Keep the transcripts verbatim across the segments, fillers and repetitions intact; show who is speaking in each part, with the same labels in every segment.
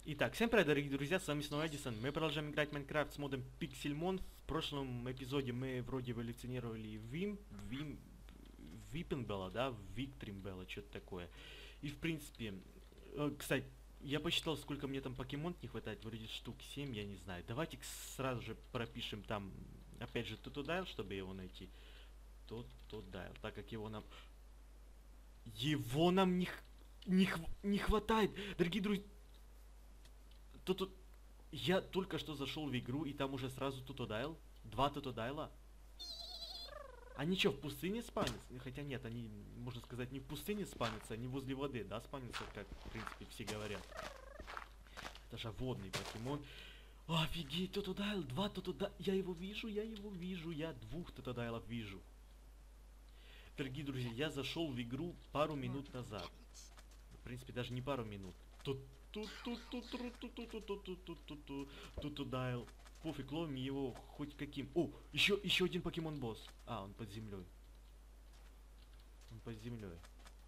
Speaker 1: Итак, всем привет, дорогие друзья, с вами снова Эдисон. Мы продолжаем играть в Майнкрафт с модом Pixelmon. В прошлом эпизоде мы вроде эволюционировали Вим, Вим, Випенбелла, да, Виктримбелла, что-то такое. И в принципе, э, кстати, я посчитал, сколько мне там покемон не хватает, вроде штук семь, я не знаю. Давайте сразу же пропишем там, опять же, Тотодайл, чтобы его найти. Тотодайл, так как его нам... Его нам не, х... не, хв... не хватает, дорогие друзья. Тут, тут я только что зашел в игру, и там уже сразу Тотодайл. Два Тотодайла. Они что, в пустыне спавнятся? Хотя нет, они, можно сказать, не в пустыне спавнятся, они возле воды, да, спавнятся, как, в принципе, все говорят. Это же водный покемон. Офигеть, Тотодайл, два Тотодайла. Я его вижу, я его вижу, я двух Тотодайлов вижу. Дорогие друзья, я зашел в игру пару минут назад. В принципе, даже не пару минут. Тут тут тут тут тут тут тут тут тут тут тут тут Тотодайл. Пофиг, ловим его хоть каким. О, еще еще один покемон босс. А, он под землей. Он под землей.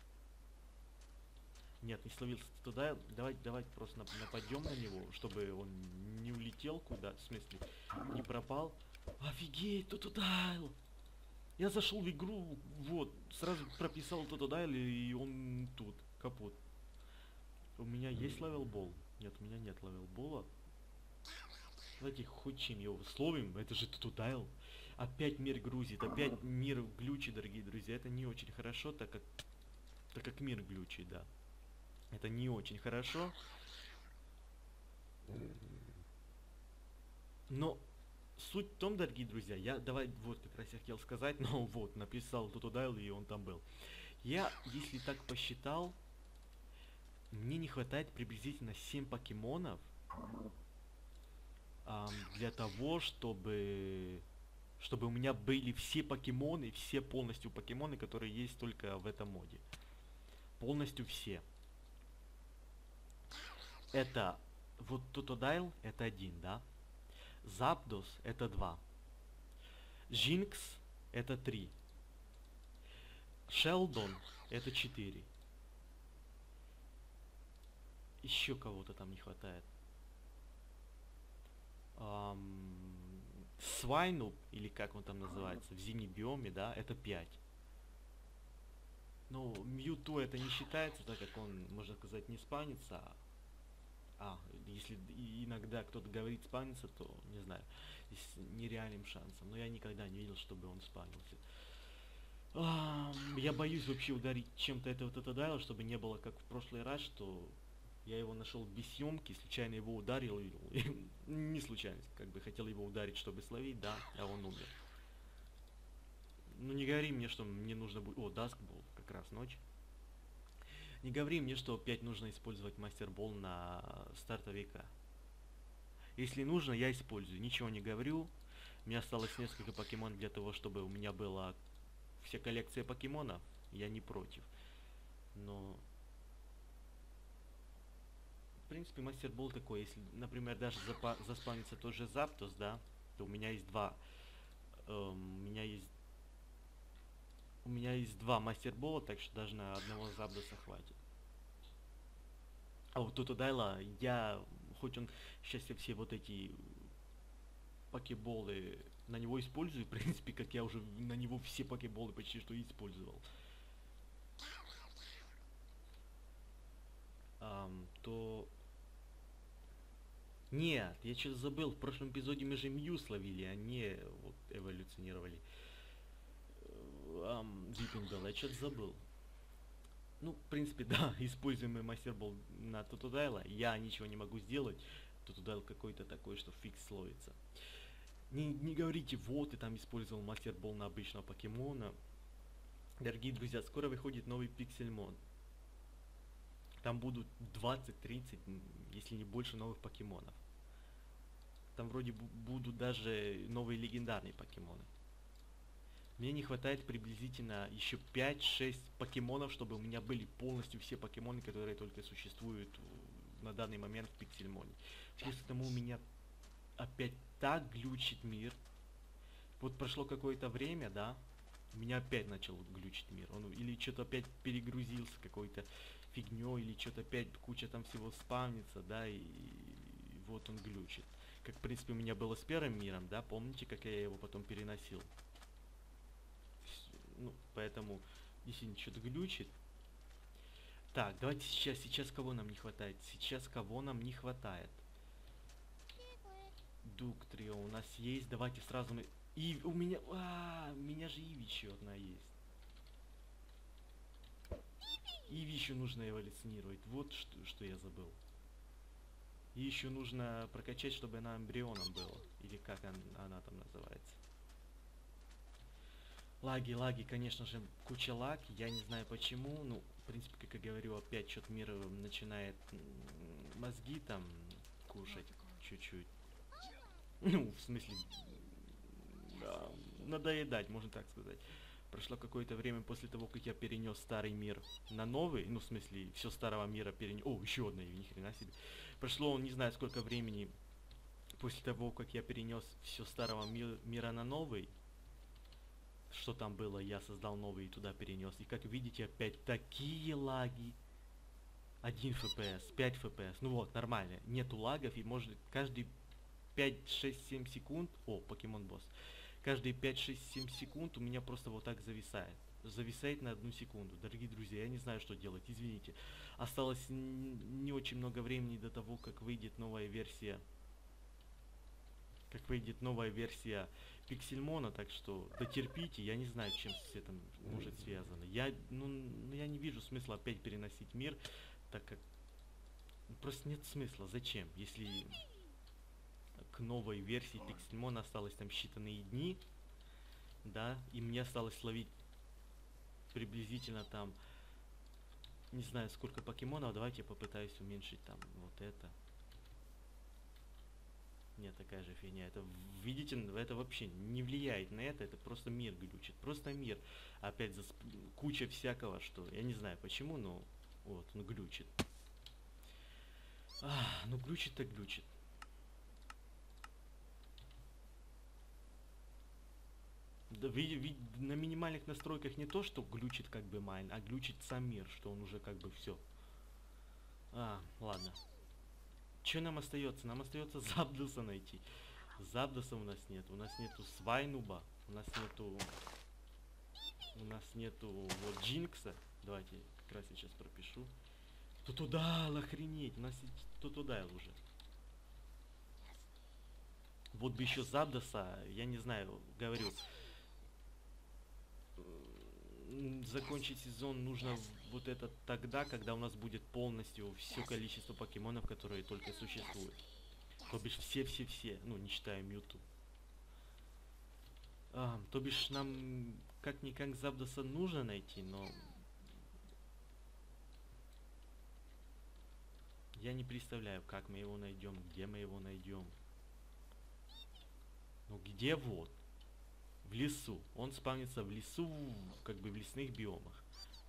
Speaker 1: Нет, не словился Тотодайл. Давай, давай просто нападем на него, чтобы он не улетел куда, в смысле, не пропал. Офигеть, Тотодайл! Я зашел в игру, вот, сразу прописал Тотодайл, и он тут, капут. У меня есть левелбол? Нет, у меня нет левелбола. Давайте хоть чем его словим, это же Тотодайл. Опять мир грузит, опять мир глючит, дорогие друзья. Это не очень хорошо, так как, так как мир глючит, да. Это не очень хорошо. Но суть в том, дорогие друзья, я давай вот как раз я хотел сказать, но вот написал Тотодайл, и он там был. Я, если так посчитал, мне не хватает приблизительно семь покемонов эм, для того, чтобы чтобы у меня были все покемоны, все полностью покемоны, которые есть только в этом моде. Полностью все. Это вот Тотодайл это один, да? Запдос это два. Жинкс это три. Шелдон это четыре. Еще кого-то там не хватает. Эм, Свайну, или как он там называется, в зимнем биоме, да, это пять. Ну, Мьюту это не считается, так как он, можно сказать, не спавнится. А, если иногда кто-то говорит спавнится, то, не знаю, с нереальным шансом. Но я никогда не видел, чтобы он спавнился. А, я боюсь вообще ударить чем-то этого Тотодайла, чтобы не было как в прошлый раз, что я его нашел без съемки, случайно его ударил, и, не случайно, как бы хотел его ударить, чтобы словить, да, а он умер. Ну не говори мне, что мне нужно будет... О, Даскбол, как раз ночь. Не говори мне, что опять нужно использовать мастербол на стартовика. Если нужно, я использую. Ничего не говорю. У меня осталось несколько покемон для того, чтобы у меня была вся коллекция покемонов. Я не против. Но... В принципе, мастербол такой. Если, например, даже заспавнится тот же Запдос, да, то у меня есть два... Эм, у меня есть... У меня есть два мастербола, так что даже на одного Запдоса хватит. А вот Тотодайла, я, хоть он сейчас я все вот эти покеболы на него использую, в принципе, как я уже на него все покеболы почти что использовал, um, то... Нет, я что-то забыл, в прошлом эпизоде мы же Мью словили, а не вот эволюционировали. Um, Випенбелл, я что-то забыл. Ну, в принципе, да, используемый мастербол на Тотодайла. Я ничего не могу сделать. Тотодайл какой-то такой, что фикс словится. Не, не говорите, вот, ты там использовал мастербол на обычного покемона. Дорогие друзья, скоро выходит новый Pixelmon. Там будут двадцать-тридцать, если не больше, новых покемонов. Там вроде будут даже новые легендарные покемоны. Мне не хватает приблизительно еще пять-шесть покемонов, чтобы у меня были полностью все покемоны, которые только существуют на данный момент в Пиксельмоне. Плюс к тому у меня опять так глючит мир. Вот прошло какое-то время, да, у меня опять начал глючить мир. Он или что-то опять перегрузился, какой-то фигней или что-то опять куча там всего спавнится, да, и, и вот он глючит. Как, в принципе, у меня было с первым миром, да, помните, как я его потом переносил? Ну, поэтому, если что-то глючит. Так, давайте сейчас, сейчас кого нам не хватает? Сейчас кого нам не хватает? Дуктрио у нас есть, давайте сразу мы... И у меня... А, у меня же Иви еще одна есть. Иви еще нужно эволюционировать, вот что, что я забыл. И еще нужно прокачать, чтобы она эмбрионом была. Или как он, она там называется. Лаги, лаги, конечно же, куча лаг. Я не знаю почему. Ну, в принципе, как я говорю, опять что-то мир начинает мозги там кушать чуть-чуть. Ну, в смысле, да, надоедать, можно так сказать. Прошло какое-то время после того, как я перенес старый мир на новый, ну, в смысле, все старого мира перенес... О, еще одна, ни хрена себе. Прошло, не знаю, сколько времени после того, как я перенес все старого ми мира на новый. Что там было, я создал новый и туда перенес. И как видите, опять такие лаги. один эф пи эс, пять эф пи эс. Ну вот, нормально. Нету лагов, и может каждый пять, шесть, семь секунд... О, покемон босс. Каждые пять, шесть, семь секунд у меня просто вот так зависает. Зависает на одну секунду. Дорогие друзья, я не знаю, что делать, извините. Осталось не очень много времени до того, как выйдет новая версия. Как выйдет новая версия Пиксельмона, так что дотерпите, я не знаю, чем с этим может связано. Я, ну, я не вижу смысла опять переносить мир, так как просто нет смысла. Зачем? Если к новой версии Пиксельмона осталось там считанные дни, да, и мне осталось ловить приблизительно там, не знаю сколько покемонов, давайте я попытаюсь уменьшить там вот это. Нет, такая же фигня. Это, видите, это вообще не влияет на это, это просто мир глючит. Просто мир. Опять за куча всякого, что я не знаю почему, но вот он глючит. А, ну глючит так глючит. Да, ви, ви, на минимальных настройках не то, что глючит как бы майн, а глючит сам мир, что он уже как бы все. А, ладно. Что нам остается? Нам остается Запдоса найти. Запдоса у нас нет. У нас нету Свайнуба. У нас нету... У нас нету вот Джинкса. Давайте как раз сейчас пропишу. То туда, охренеть. У нас то туда уже. Вот бы еще Запдоса, я не знаю, говорю. Закончить сезон нужно вот это тогда, когда у нас будет полностью все количество покемонов, которые только существуют. То бишь все-все-все, ну не считая Мьюту. А, то бишь нам как-никак Запдоса нужно найти, но... Я не представляю, как мы его найдем, где мы его найдем. Ну где вот? В лесу. Он спавнится в лесу, как бы в лесных биомах.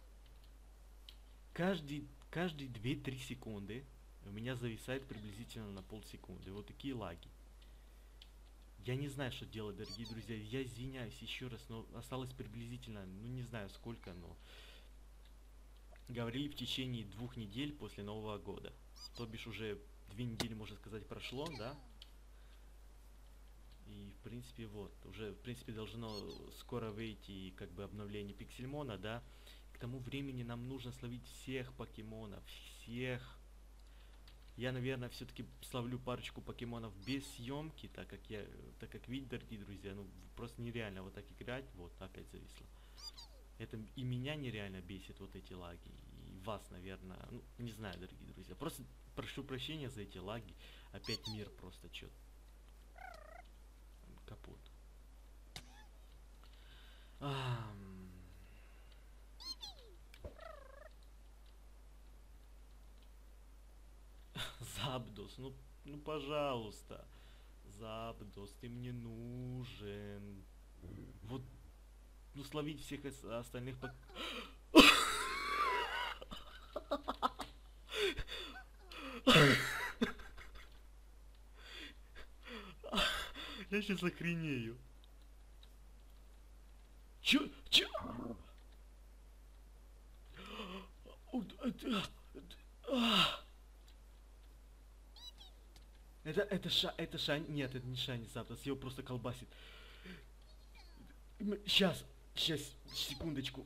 Speaker 1: Каждый, каждые две-три секунды у меня зависает приблизительно на полсекунды. Вот такие лаги. Я не знаю, что делать, дорогие друзья. Я извиняюсь еще раз, но осталось приблизительно, ну не знаю сколько, но... Говорили в течение двух недель после Нового года. То бишь уже две недели, можно сказать, прошло, да? И в принципе вот, уже в принципе должно скоро выйти как бы обновление Пиксельмона, да. К тому времени нам нужно словить всех покемонов, всех. Я, наверное, все-таки словлю парочку покемонов без съемки, так как я, так как видите, дорогие друзья, ну просто нереально вот так играть. Вот, опять зависло. Это и меня нереально бесит вот эти лаги, и вас, наверное, ну не знаю, дорогие друзья. Просто прошу прощения за эти лаги. Опять мир просто что-то. Капут. А, Запдос, ну, ну пожалуйста. Запдос, ты мне нужен. Вот, ну словить всех остальных пок... Я сейчас охренею. Чё? Чё? Это, это ша, это шань, нет, это не шань Запдос, его просто колбасит. Сейчас, сейчас, секундочку.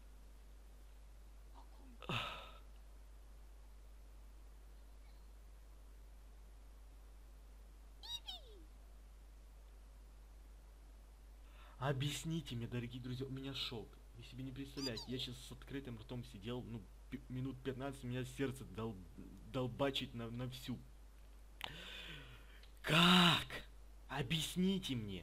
Speaker 1: Объясните мне, дорогие друзья, у меня шок. Вы себе не представляете, я сейчас с открытым ртом сидел, ну, минут пятнадцать, у меня сердце дол долбачит на, на всю. Как? Объясните мне.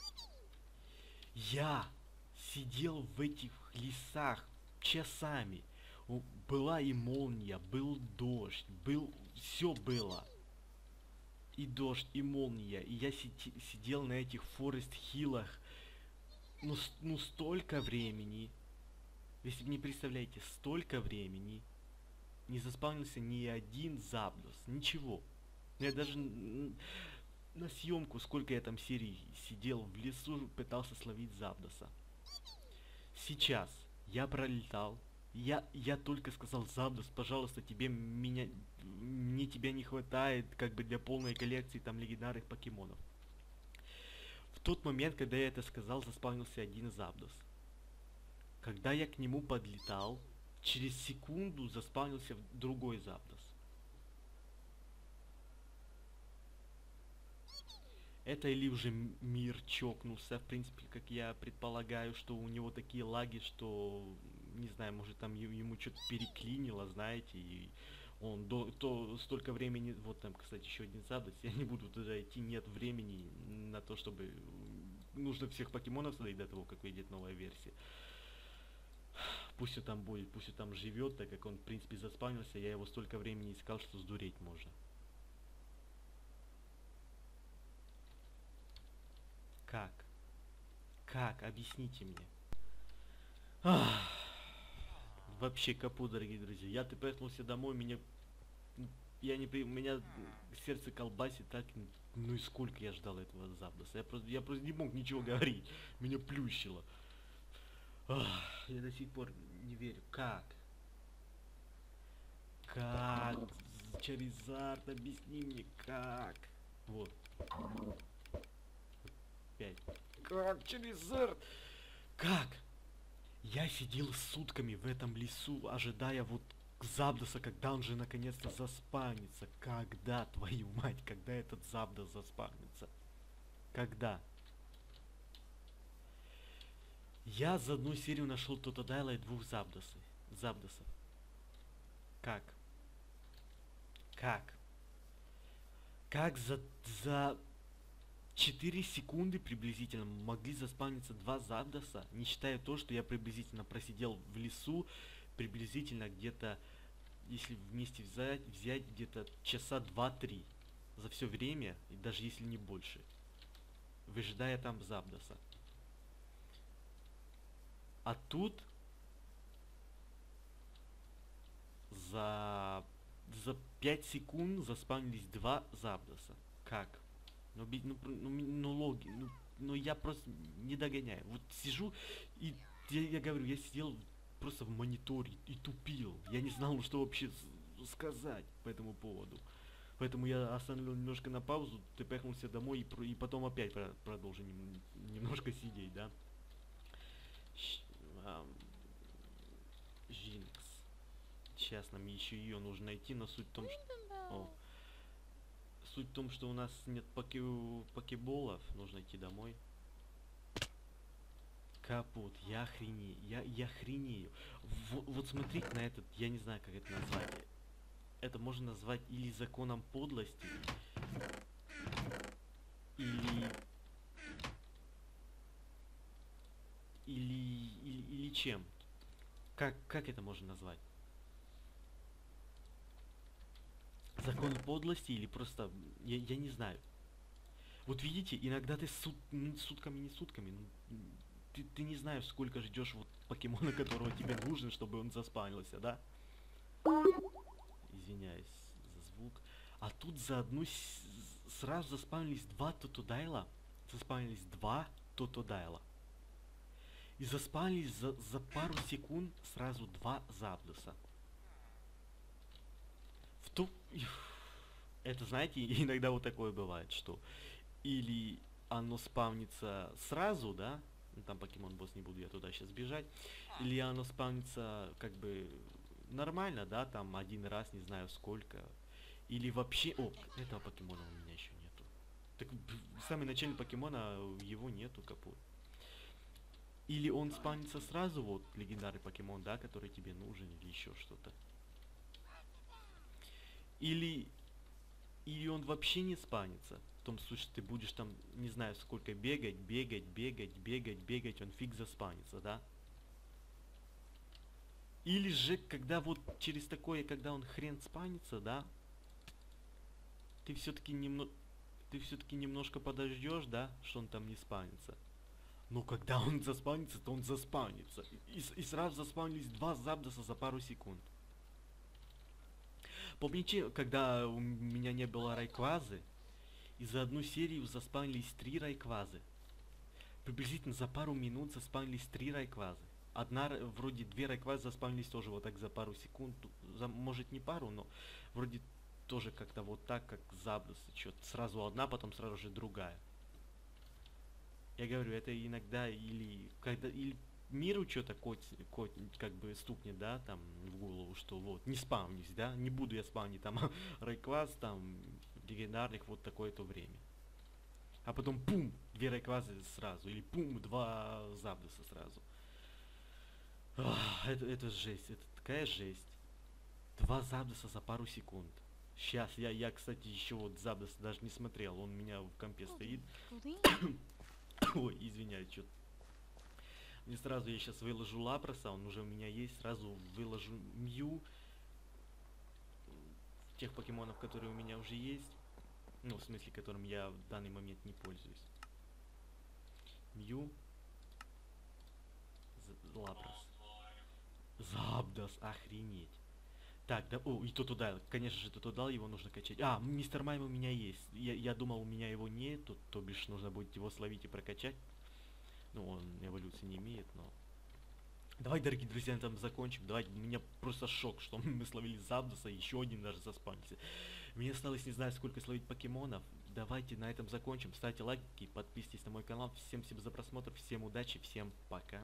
Speaker 1: Я сидел в этих лесах часами. Была и молния, был дождь, был... Все было. И дождь, и молния. И я сиди, сидел на этих форест-хиллах. Ну, ну, столько времени. Вы себе не представляете, столько времени. Не заспавнился ни один Запдос. Ничего. Я даже на съемку, сколько я там серий сидел в лесу, пытался словить Запдоса. Сейчас я пролетал. Я, я только сказал: Запдос, пожалуйста, тебе меня, мне тебя не хватает, как бы для полной коллекции там легендарных покемонов. В тот момент, когда я это сказал, заспавнился один Запдос. Когда я к нему подлетал, через секунду заспавнился другой Запдос. Это или уже мир чокнулся, в принципе, как я предполагаю, что у него такие лаги, что, не знаю, может там ему что-то переклинило, знаете, и он до, то столько времени, вот там, кстати, еще один Запдос, я не буду туда идти, нет времени на то, чтобы, нужно всех покемонов создать до того, как выйдет новая версия. Пусть он там будет, пусть он там живет, так как он, в принципе, заспавнился, я его столько времени искал, что сдуреть можно. Как? Как? Объясните мне. Ах. Вообще капут, дорогие друзья. Я ты проснулся домой, меня... Я не при... У меня сердце колбасит так... Ну и сколько я ждал этого Запдоса. Я просто, я просто не мог ничего говорить. Меня плющило. Ах. Я до сих пор не верю. Как? Как? Чаризард, объясни мне, как? Вот. Как, Чаризард? Как? Я сидел сутками в этом лесу, ожидая вот Запдоса, когда он же наконец-то заспавнится. Когда, твою мать, когда этот Запдос заспавнится? Когда? Я за одну серию нашел Тотодайла и двух Запдосов. Запдосов. Как? Как? Как за... за... четыре секунды приблизительно могли заспавниться два Запдоса, не считая то, что я приблизительно просидел в лесу, приблизительно где-то, если вместе взять, взять где-то часа два-три за все время, и даже если не больше, выжидая там Запдоса. А тут за, за пять секунд заспавнились два Запдоса. Как? Ну, ну, ну, ну, логи, ну, ну, я просто не догоняю. Вот сижу, и я, я говорю, я сидел просто в мониторе и тупил. Я не знал, что вообще сказать по этому поводу. Поэтому я остановил немножко на паузу, ты поехался домой и, и потом опять про продолжил нем немножко сидеть, да? Жинкс. Сейчас нам еще ее нужно найти, но суть в том, что... О. Суть в том, что у нас нет поке... покеболов, нужно идти домой. Капут, я охренею, я, я охренею. В, вот смотрите на этот, я не знаю, как это назвать. Это можно назвать или законом подлости, или... Или, или, или чем? Как, как это можно назвать? Закон подлости или просто... Я, я не знаю. Вот видите, иногда ты сут, сутками, не сутками, ты, ты не знаешь, сколько ждешь вот покемона, которого тебе нужно, чтобы он заспавнился, да? Извиняюсь за звук. А тут за одну... Сразу заспавнились два Тотодайла. Заспавнились два Тотодайла. И заспавнились за, за пару секунд сразу два Запдоса. В то... Это, знаете, иногда вот такое бывает, что или оно спавнится сразу, да, ну, там покемон босс, не буду я туда сейчас бежать, или оно спавнится как бы нормально, да, там один раз, не знаю сколько, или вообще... О, этого покемона у меня еще нету. Так в самый начальный покемона его нету, капут. Или он спавнится сразу, вот, легендарный покемон, да, который тебе нужен, или еще что-то. Или или он вообще не спавнится. В том случае ты будешь там, не знаю сколько, бегать, бегать, бегать, бегать, бегать, он фиг заспавнится, да? Или же, когда вот через такое, когда он хрен спавнится, да? Ты все-таки немного... Ты все-таки немножко подождешь, да, что он там не спавнится. Но когда он заспавнится, то он заспавнится. И, и, и сразу заспавнились два Запдоса за пару секунд. Помните, когда у меня не было Райквазы, и за одну серию заспавнились три Райквазы. Приблизительно за пару минут заспавнились три Райквазы. Одна, вроде две Райквазы заспавнились тоже вот так за пару секунд. За, может не пару, но вроде тоже как-то вот так, как Запдосы. Что-то сразу одна, потом сразу же другая. Я говорю, это иногда или когда или миру что-то кот, кот, как бы стукнет, да, там в голову, что вот, не спавнись, да, не буду я спавнить там райкваз, там, легендарных вот такое-то время. А потом пум, две райквазы сразу, или пум, два Запдоса сразу. Ах, это, это жесть, это такая жесть. Два Запдоса за пару секунд. Сейчас, я, я, кстати, еще вот Запдоса даже не смотрел, он у меня в компе стоит. Ой, извиняюсь, что-то. Мне сразу, я сейчас выложу Лапроса, он уже у меня есть, сразу выложу Мью, тех покемонов, которые у меня уже есть. Ну, в смысле, которым я в данный момент не пользуюсь. Мью. Лапрос. Запдос, охренеть. Так, да, о, и то туда, конечно же, то туда его нужно качать. А, мистер Майм у меня есть. Я, я думал, у меня его нет, то, то бишь нужно будет его словить и прокачать. Ну, он эволюции не имеет, но... Давай, дорогие друзья, на этом закончим. Давай, у меня просто шок, что мы словили Запдоса, еще один даже заспамился. Мне осталось не знаю сколько словить покемонов. Давайте на этом закончим. Ставьте лайки, подписывайтесь на мой канал. Всем спасибо за просмотр, всем удачи, всем пока.